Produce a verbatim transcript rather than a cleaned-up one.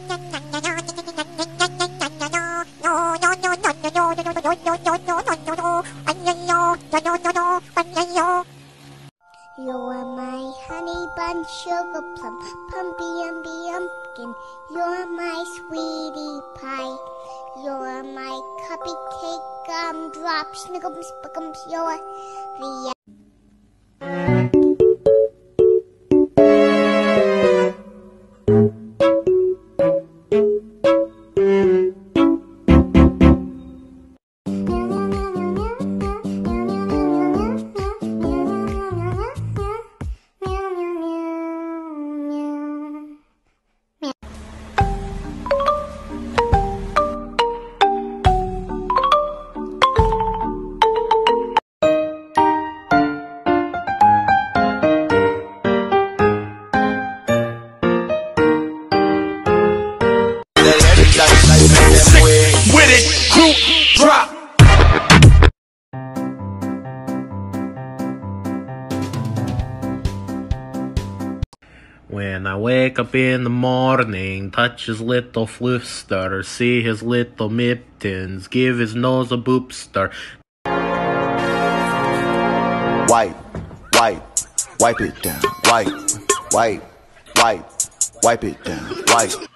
You're my honey bun, sugar plum, pumpy umby umpkin. You're my sweetie pie. You're my cupcake gumdrop, snickums, spickums. You're the with it, group drop. When I wake up in the morning, touch his little fluster, see his little mittens, give his nose a boopster. Wipe, wipe, wipe it down. Wipe, wipe, wipe, wipe it down. Wipe.